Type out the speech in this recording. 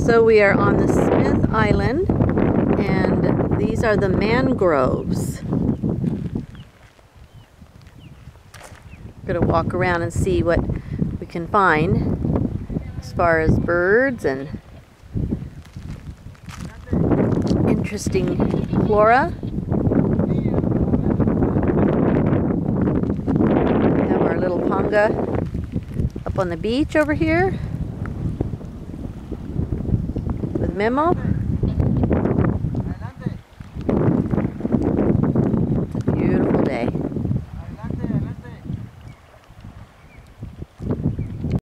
So we are on the Smith Island, and these are the mangroves. We're going to walk around and see what we can find as far as birds and interesting flora. We have our little panga up on the beach over here with Memo.